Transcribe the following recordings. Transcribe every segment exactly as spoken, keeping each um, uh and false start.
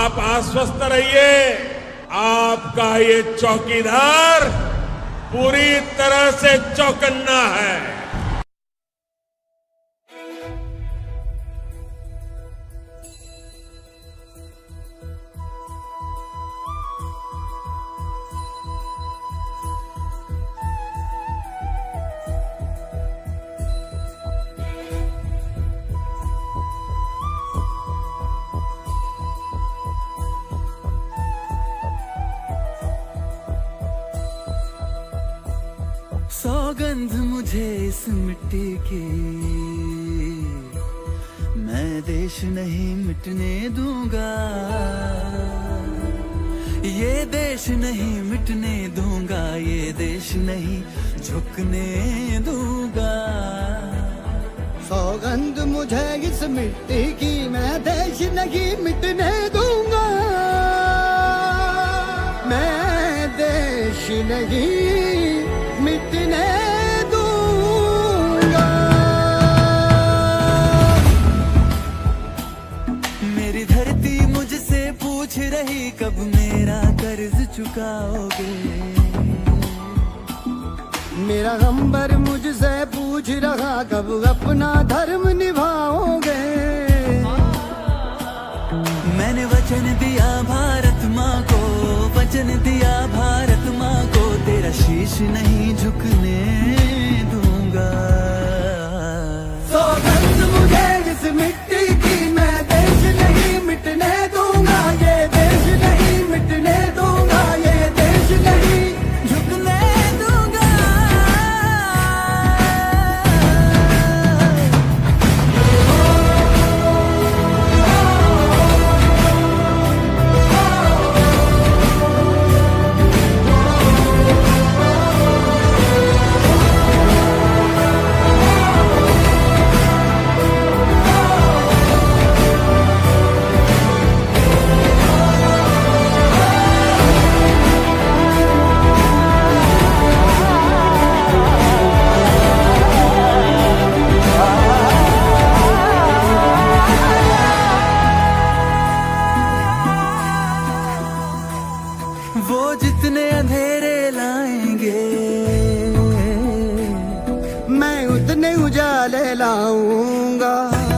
आप आश्वस्त रहिए, आपका ये चौकीदार पूरी तरह से चौकन्ना है। सौगंध मुझे इस मिट्टी की, मैं देश नहीं मिटने दूंगा, ये देश नहीं मिटने दूंगा, ये देश नहीं झुकने दूंगा। सौगंध मुझे इस मिट्टी की, मैं देश नहीं मिटने दूंगा, मैं देश नहीं मिटने दूंगा। मेरी धरती मुझसे पूछ रही, कब मेरा कर्ज चुकाओगे। मेरा अंबर मुझसे पूछ रहा, कब अपना धर्म निभाओगे। मैंने वचन दिया भारत माँ को, वचन दिया भारत माँ को, तेरा शीश नहीं झुकने दूंगा। सौगंध मुझे इस मिट्टी की, मैं देश नहीं मिटने दूंगा, ये देश नहीं मिटने दूंगा, ये देश नहीं झुकने दूंगा। वो जितने अंधेरे लाएंगे, मैं उतने उजाले लाऊंगा।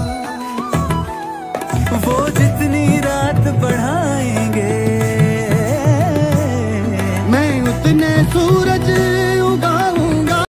वो जितनी रात बढ़ाएंगे, मैं उतने सूरज